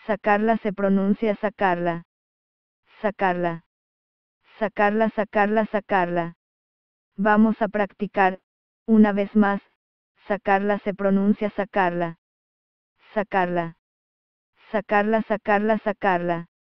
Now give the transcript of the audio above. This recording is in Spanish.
Sacarla se pronuncia sacarla. Sacarla. Sacarla, sacarla, sacarla. Vamos a practicar, una vez más, sacarla se pronuncia sacarla. Sacarla. Sacarla, sacarla, sacarla.